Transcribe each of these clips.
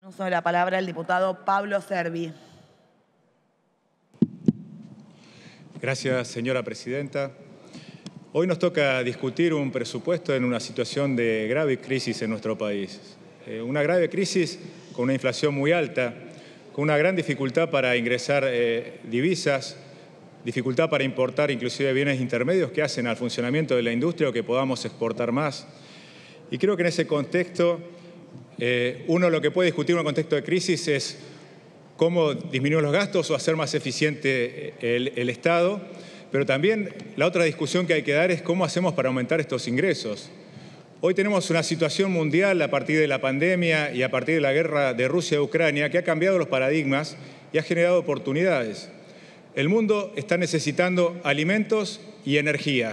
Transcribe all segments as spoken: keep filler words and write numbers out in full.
Uso de la palabra el diputado Pablo Cervi. Gracias, señora presidenta. Hoy nos toca discutir un presupuesto en una situación de grave crisis en nuestro país. Eh, una grave crisis con una inflación muy alta, con una gran dificultad para ingresar eh, divisas, dificultad para importar inclusive bienes intermedios que hacen al funcionamiento de la industria o que podamos exportar más. Y creo que en ese contexto, eh, uno lo que puede discutir en un contexto de crisis es cómo disminuir los gastos o hacer más eficiente el, el Estado, pero también la otra discusión que hay que dar es cómo hacemos para aumentar estos ingresos. Hoy tenemos una situación mundial a partir de la pandemia y a partir de la guerra de Rusia a Ucrania que ha cambiado los paradigmas y ha generado oportunidades. El mundo está necesitando alimentos y energía.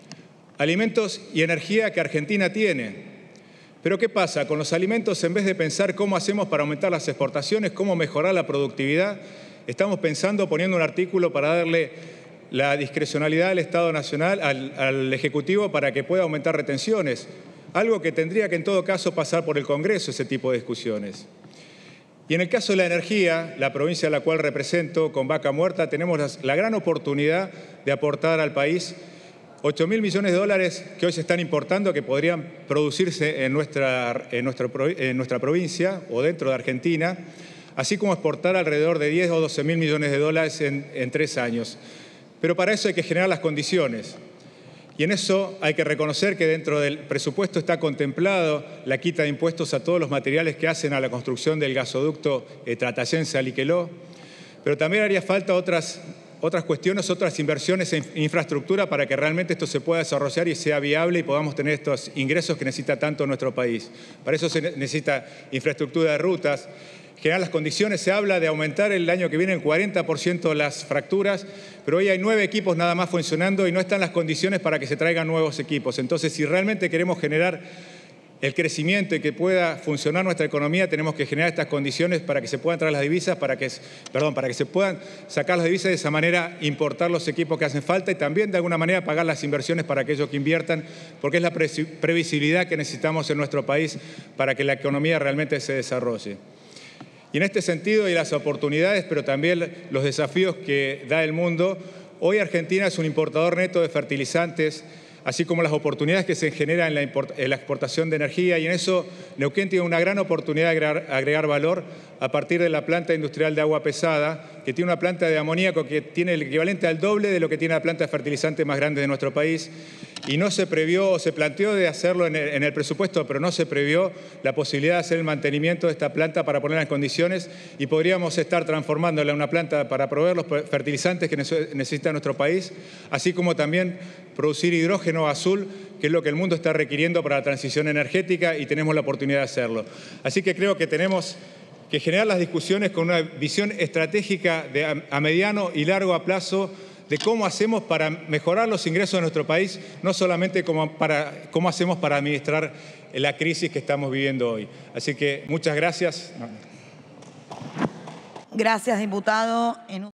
Alimentos y energía que Argentina tiene. Pero ¿qué pasa? Con los alimentos, en vez de pensar cómo hacemos para aumentar las exportaciones, cómo mejorar la productividad, estamos pensando, poniendo un artículo para darle la discrecionalidad al Estado Nacional, al, al Ejecutivo, para que pueda aumentar retenciones. Algo que tendría que en todo caso pasar por el Congreso, ese tipo de discusiones. Y en el caso de la energía, la provincia a la cual represento, con Vaca Muerta, tenemos la, la gran oportunidad de aportar al país ocho mil millones de dólares que hoy se están importando, que podrían producirse en nuestra, en, nuestro, en nuestra provincia o dentro de Argentina, así como exportar alrededor de diez o doce mil millones de dólares en, en tres años. Pero para eso hay que generar las condiciones. Y en eso hay que reconocer que dentro del presupuesto está contemplado la quita de impuestos a todos los materiales que hacen a la construcción del gasoducto eh, Tratayense-Aliqueló, pero también haría falta otras otras cuestiones, otras inversiones en infraestructura para que realmente esto se pueda desarrollar y sea viable y podamos tener estos ingresos que necesita tanto nuestro país. Para eso se necesita infraestructura de rutas, generar las condiciones. Se habla de aumentar el año que viene en cuarenta por ciento las fracturas, pero hoy hay nueve equipos nada más funcionando y no están las condiciones para que se traigan nuevos equipos. Entonces, si realmente queremos generar el crecimiento y que pueda funcionar nuestra economía, tenemos que generar estas condiciones para que se puedan traer las divisas, para que, perdón, para que se puedan sacar las divisas y de esa manera importar los equipos que hacen falta y también de alguna manera pagar las inversiones para aquellos que inviertan, porque es la previsibilidad que necesitamos en nuestro país para que la economía realmente se desarrolle. Y en este sentido, y las oportunidades, pero también los desafíos que da el mundo, hoy Argentina es un importador neto de fertilizantes, así como las oportunidades que se generan en la, en la exportación de energía, y en eso Neuquén tiene una gran oportunidad de agregar, agregar valor a partir de la planta industrial de agua pesada, que tiene una planta de amoníaco que tiene el equivalente al doble de lo que tiene la planta de fertilizante más grande de nuestro país, y no se previó o se planteó de hacerlo en el, en el presupuesto, pero no se previó la posibilidad de hacer el mantenimiento de esta planta para ponerla en condiciones y podríamos estar transformándola en una planta para proveer los fertilizantes que necesita nuestro país, así como también producir hidrógeno azul, que es lo que el mundo está requiriendo para la transición energética y tenemos la oportunidad de hacerlo. Así que creo que tenemos que generar las discusiones con una visión estratégica de a, a mediano y largo plazo de cómo hacemos para mejorar los ingresos de nuestro país, no solamente como para, cómo hacemos para administrar la crisis que estamos viviendo hoy. Así que muchas gracias. Gracias, diputado. En